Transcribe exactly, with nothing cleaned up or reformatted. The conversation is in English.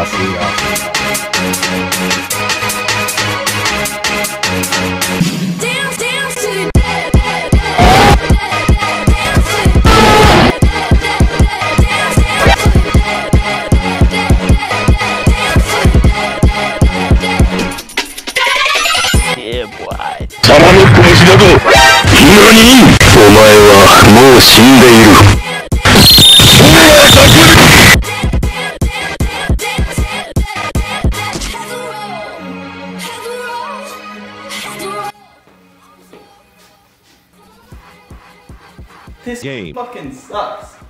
see ya. Dance, dance to the dead, dead, dead, Yeah, boy. サマの小虫だぞ。何？お前はもう死んでいる。 This game fucking sucks.